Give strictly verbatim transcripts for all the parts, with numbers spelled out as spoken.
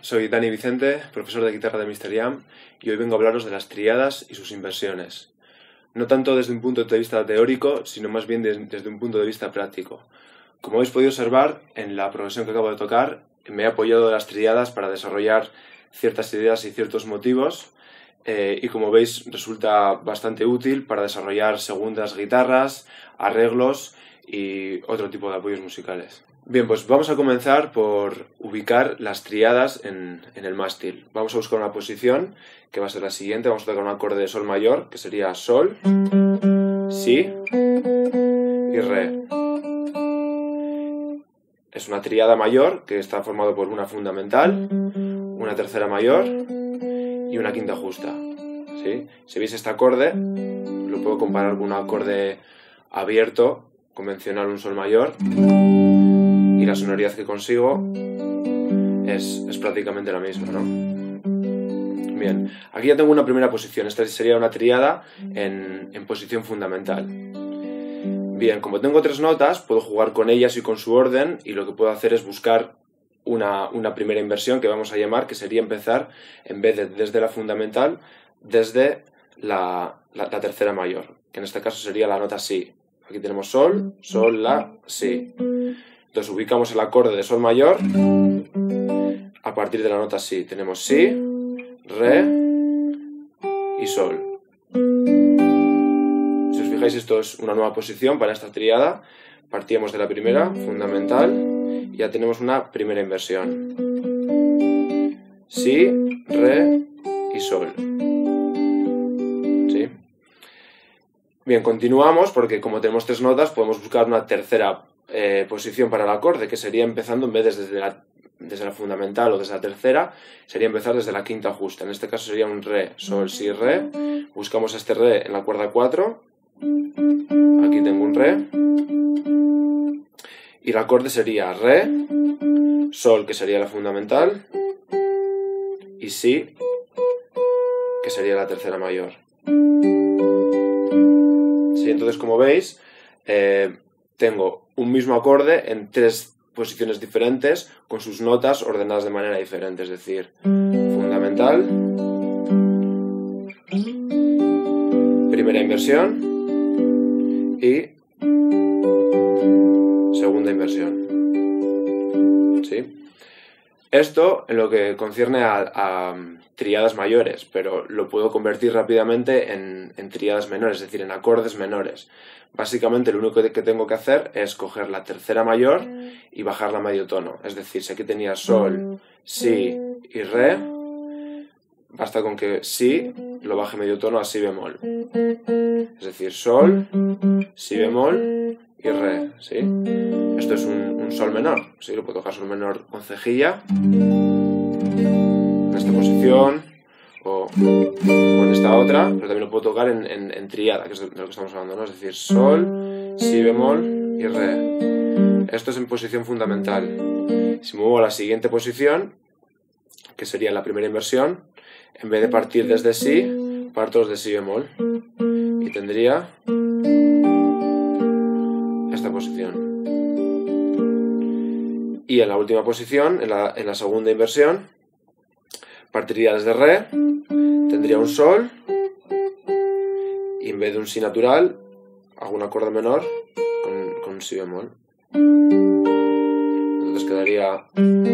soy Dani Vicente, profesor de guitarra de míster Jam, y hoy vengo a hablaros de las tríadas y sus inversiones. No tanto desde un punto de vista teórico, sino más bien desde un punto de vista práctico. Como habéis podido observar, en la progresión que acabo de tocar, me he apoyado de las tríadas para desarrollar ciertas ideas y ciertos motivos, eh, y como veis resulta bastante útil para desarrollar segundas guitarras, arreglos y otro tipo de apoyos musicales. Bien, pues vamos a comenzar por ubicar las tríadas en, en el mástil. Vamos a buscar una posición que va a ser la siguiente. Vamos a tocar un acorde de sol mayor, que sería sol, si y re. Es una tríada mayor que está formada por una fundamental, una tercera mayor y una quinta justa. ¿Sí? Si veis este acorde, lo puedo comparar con un acorde abierto, convencional, un sol mayor, y la sonoridad que consigo es, es prácticamente la misma, ¿no? Bien, aquí ya tengo una primera posición. Esta sería una tríada en, en posición fundamental. Bien, como tengo tres notas, puedo jugar con ellas y con su orden, y lo que puedo hacer es buscar una, una primera inversión que vamos a llamar, que sería empezar, en vez de desde la fundamental, desde la, la, la tercera mayor, que en este caso sería la nota si. Aquí tenemos sol, sol, la, si. Entonces ubicamos el acorde de sol mayor a partir de la nota si. Tenemos si, re y sol. Si os fijáis, esto es una nueva posición para esta tríada. Partíamos de la primera, fundamental, y ya tenemos una primera inversión. Si, re y sol. ¿Sí? Bien, continuamos porque como tenemos tres notas podemos buscar una tercera eh, posición para el acorde, que sería empezando, en vez de desde la, desde la fundamental o desde la tercera, sería empezar desde la quinta justa. En este caso sería un re, sol, si, re. Buscamos este re en la cuerda cuatro. Aquí tengo un re. Y el acorde sería re, sol, que sería la fundamental, y si, que sería la tercera mayor. Sí, entonces, como veis, eh, tengo un mismo acorde en tres posiciones diferentes con sus notas ordenadas de manera diferente, es decir, fundamental, primera inversión y segunda inversión. ¿Sí? Esto en lo que concierne a, a tríadas mayores, pero lo puedo convertir rápidamente en, en tríadas menores, es decir, en acordes menores. Básicamente lo único que tengo que hacer es coger la tercera mayor y bajarla a medio tono. Es decir, si aquí tenía sol, si y re, basta con que si lo baje medio tono a si bemol. Es decir, sol, si bemol y re, ¿sí? Esto es un, un sol menor, ¿sí? Lo puedo tocar sol menor con cejilla, en esta posición, o, o en esta otra, pero también lo puedo tocar en, en, en tríada, que es de lo que estamos hablando, ¿no? Es decir, sol, si bemol y re. Esto es en posición fundamental. Si muevo a la siguiente posición, que sería la primera inversión, en vez de partir desde si, parto desde si bemol, y tendría esta posición. Y en la última posición, en la, en la segunda inversión, partiría desde re, tendría un sol, y en vez de un si natural, hago un acorde menor con, con un si bemol. Entonces quedaría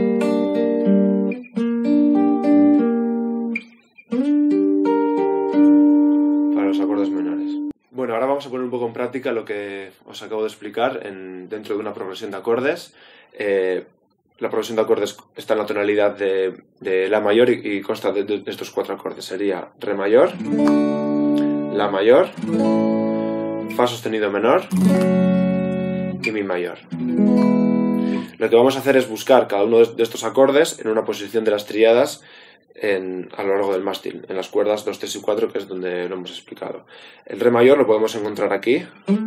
para los acordes menores. Bueno, ahora vamos a poner un poco en práctica lo que os acabo de explicar en, dentro de una progresión de acordes. Eh, la progresión de acordes está en la tonalidad de, de la mayor y, y consta de, de estos cuatro acordes. Sería re mayor, la mayor, fa sostenido menor y mi mayor. Lo que vamos a hacer es buscar cada uno de estos acordes en una posición de las tríadas En, a lo largo del mástil, en las cuerdas dos, tres y cuatro, que es donde lo hemos explicado. El re mayor lo podemos encontrar aquí,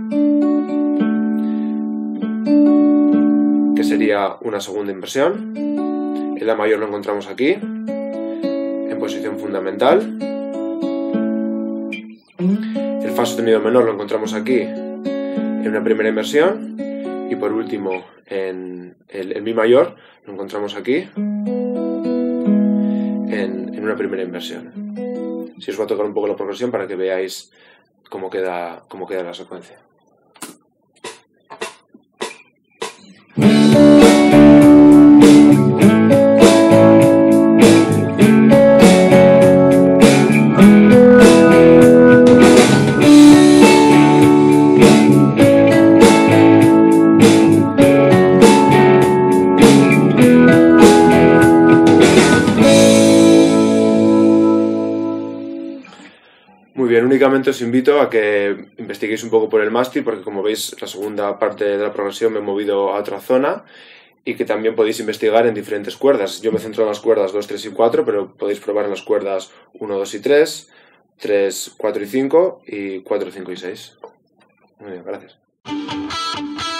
que sería una segunda inversión. El la mayor lo encontramos aquí, en posición fundamental. El fa sostenido menor lo encontramos aquí, en una primera inversión. Y por último, en el, el mi mayor lo encontramos aquí, en, en una primera inversión. Si os voy a tocar un poco la progresión para que veáis cómo queda, cómo queda la secuencia. Muy bien, únicamente os invito a que investiguéis un poco por el mástil, porque como veis la segunda parte de la progresión me he movido a otra zona, y que también podéis investigar en diferentes cuerdas. Yo me centro en las cuerdas dos, tres y cuatro, pero podéis probar en las cuerdas uno, dos y tres, tres, cuatro y cinco y cuatro, cinco y seis. Muy bien, gracias.